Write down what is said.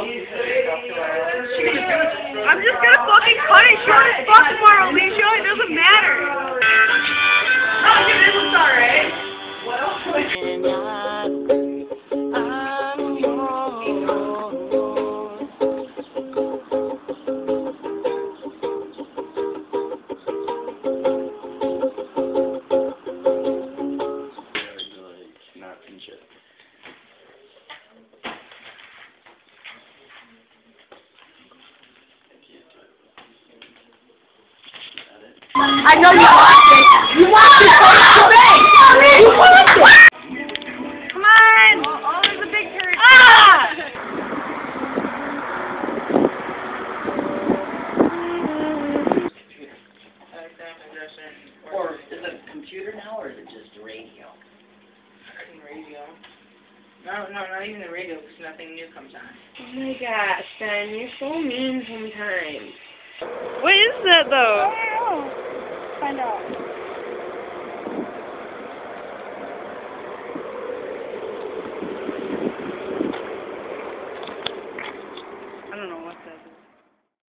I'm just gonna fucking cut it short as fuck tomorrow, Alicia. It doesn't matter. Oh, dude, this looks alright. What else? I know you want it. You want it for today. You want it. Come on. Oh, there's a big turd. Ah! Or is it a computer now, or is it just radio? Radio. No, not even the radio, because nothing new comes on. Oh my gosh, Ben, you're so mean sometimes. What is that though? I don't know. Find out.